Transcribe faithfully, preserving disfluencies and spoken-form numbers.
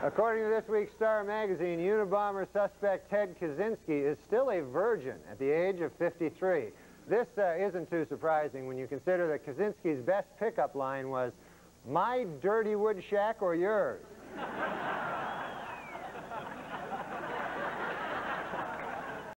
According to this week's Star magazine, Unabomber suspect Ted Kaczynski is still a virgin at the age of fifty-three. This uh, isn't too surprising when you consider that Kaczynski's best pickup line was, "My dirty wood shack or yours?"